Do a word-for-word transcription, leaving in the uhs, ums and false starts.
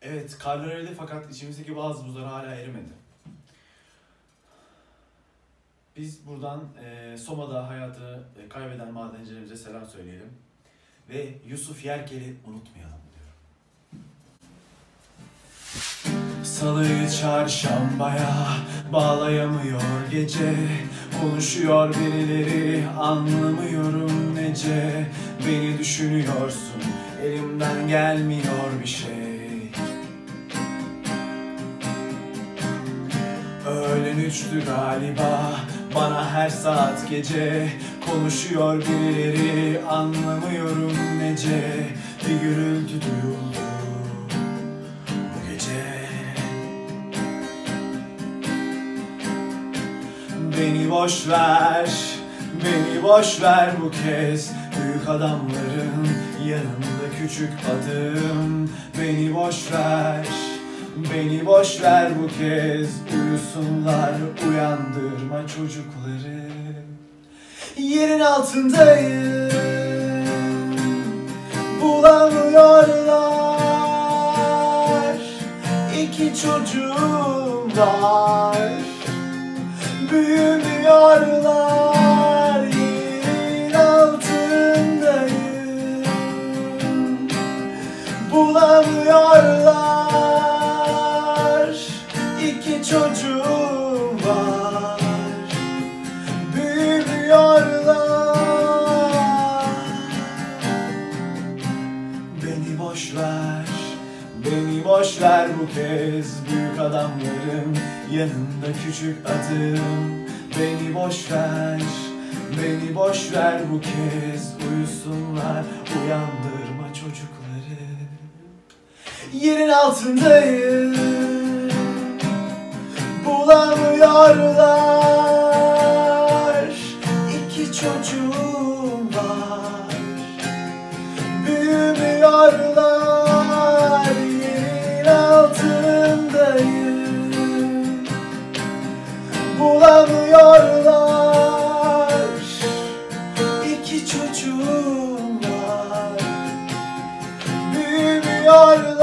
Evet, karlar eridi fakat içimizdeki bazı buzlar hala erimedi. Biz buradan e, Soma'da hayatını e, kaybeden madencilerimize selam söyleyelim. Ve Yusuf Yerkel'i unutmayalım diyorum. Salıyı çarşambaya bağlayamıyor gece. Konuşuyor birileri, anlamıyorum nece. Beni düşünüyorsun, elimden gelmiyor bir şey. Öğlen üçtü galiba, bana her saat gece. Konuşuyor birileri, anlamıyorum nece. Bir gürültü duyuldu bu gece. Beni boş ver, beni boş ver bu kez. Büyük adamların yanında küçük adım. Beni boş ver, beni boş ver bu kez. Uyusunlar, uyandırma çocukları. Yerin altındayım, bulamıyorlar. İki çocuğum var, büyümüyorlar. Yerin altındayım, bulamıyorlar. İki çocuğum var, büyümüyorlar. Beni boş ver, beni boş ver bu kez. Büyük adamların yanında küçük adım. Beni boş ver, beni boş ver bu kez. Uyusunlar, uyandırma çocukları. Yerin altındayım, bulamıyorlar. İki çocuğum var, büyümüyorlar. Yerin altındayım, bulamıyorlar. İki çocuğum var, büyümüyorlar.